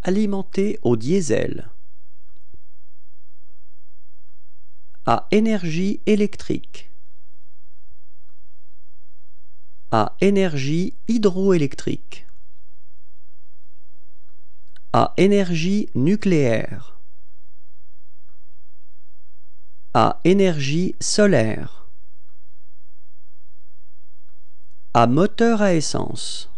alimenté au diesel. À énergie électrique. À énergie hydroélectrique. À énergie nucléaire. À énergie solaire. À moteur à essence.